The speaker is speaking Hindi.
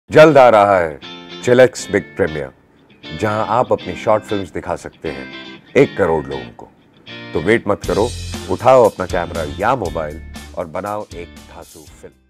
जल्द आ रहा है चिलेक्स बिग प्रीमियर, जहां आप अपनी शॉर्ट फिल्म्स दिखा सकते हैं 1 करोड़ लोगों को। तो वेट मत करो, उठाओ अपना कैमरा या मोबाइल और बनाओ एक धांसू फिल्म।